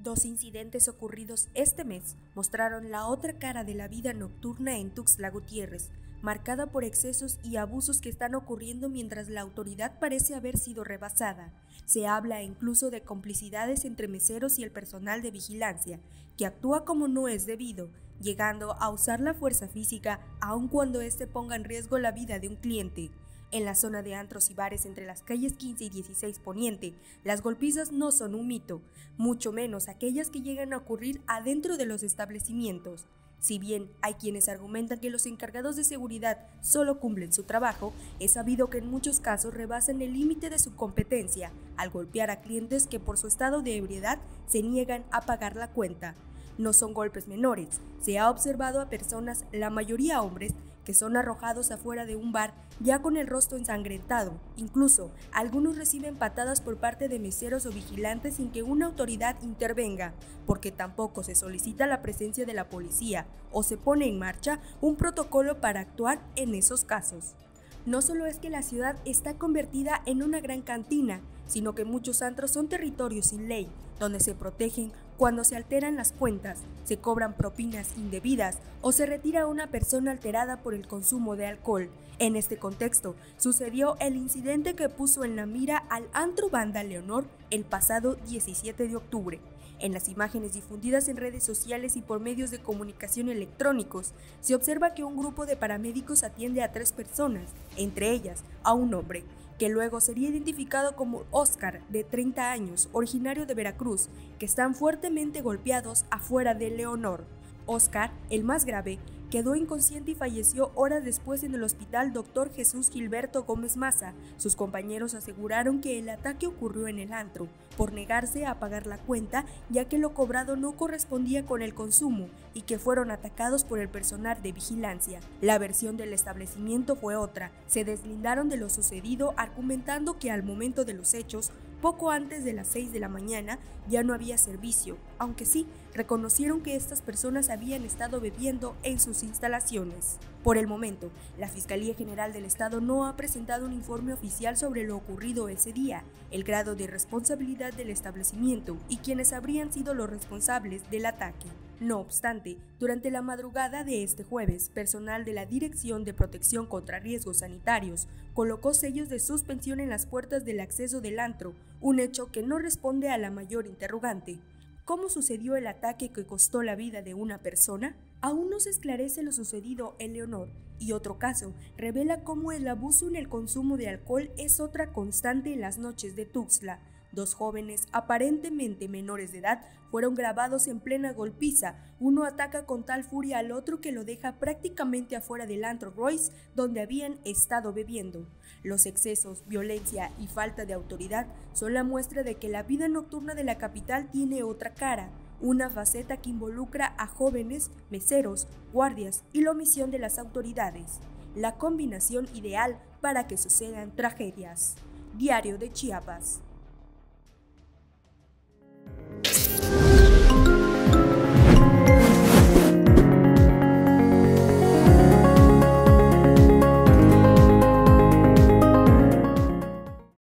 Dos incidentes ocurridos este mes mostraron la otra cara de la vida nocturna en Tuxtla Gutiérrez, marcada por excesos y abusos que están ocurriendo mientras la autoridad parece haber sido rebasada. Se habla incluso de complicidades entre meseros y el personal de vigilancia, que actúa como no es debido, llegando a usar la fuerza física aun cuando éste ponga en riesgo la vida de un cliente. En la zona de antros y bares entre las calles 15 y 16 Poniente, las golpizas no son un mito, mucho menos aquellas que llegan a ocurrir adentro de los establecimientos. Si bien hay quienes argumentan que los encargados de seguridad solo cumplen su trabajo, es sabido que en muchos casos rebasan el límite de su competencia al golpear a clientes que por su estado de ebriedad se niegan a pagar la cuenta. No son golpes menores, se ha observado a personas, la mayoría hombres, que son arrojados afuera de un bar ya con el rostro ensangrentado. Incluso, algunos reciben patadas por parte de meseros o vigilantes sin que una autoridad intervenga, porque tampoco se solicita la presencia de la policía o se pone en marcha un protocolo para actuar en esos casos. No solo es que la ciudad está convertida en una gran cantina, sino que muchos antros son territorios sin ley, donde se protegen cuando se alteran las cuentas, se cobran propinas indebidas o se retira a una persona alterada por el consumo de alcohol. En este contexto, sucedió el incidente que puso en la mira al antro Banda Leonor el pasado 17 de octubre. En las imágenes difundidas en redes sociales y por medios de comunicación electrónicos, se observa que un grupo de paramédicos atiende a 3 personas, entre ellas a un hombre, que luego sería identificado como Oscar, de 30 años, originario de Veracruz, que están fuertemente golpeados afuera de Leonor. Oscar, el más grave, quedó inconsciente y falleció horas después en el hospital Dr. Jesús Gilberto Gómez Maza. Sus compañeros aseguraron que el ataque ocurrió en el antro, por negarse a pagar la cuenta, ya que lo cobrado no correspondía con el consumo y que fueron atacados por el personal de vigilancia. La versión del establecimiento fue otra. Se deslindaron de lo sucedido argumentando que al momento de los hechos, poco antes de las 6 de la mañana, ya no había servicio, aunque sí reconocieron que estas personas habían estado bebiendo en sus instalaciones. Por el momento, la Fiscalía General del Estado no ha presentado un informe oficial sobre lo ocurrido ese día, el grado de responsabilidad del establecimiento y quienes habrían sido los responsables del ataque. No obstante, durante la madrugada de este jueves, personal de la Dirección de Protección contra Riesgos Sanitarios colocó sellos de suspensión en las puertas del acceso del antro, un hecho que no responde a la mayor interrogante. ¿Cómo sucedió el ataque que costó la vida de una persona? Aún no se esclarece lo sucedido en Leonor, y otro caso revela cómo el abuso en el consumo de alcohol es otra constante en las noches de Tuxtla. 2 jóvenes, aparentemente menores de edad, fueron grabados en plena golpiza. Uno ataca con tal furia al otro que lo deja prácticamente afuera del antro Royce, donde habían estado bebiendo. Los excesos, violencia y falta de autoridad son la muestra de que la vida nocturna de la capital tiene otra cara, una faceta que involucra a jóvenes, meseros, guardias y la omisión de las autoridades. La combinación ideal para que sucedan tragedias. Diario de Chiapas.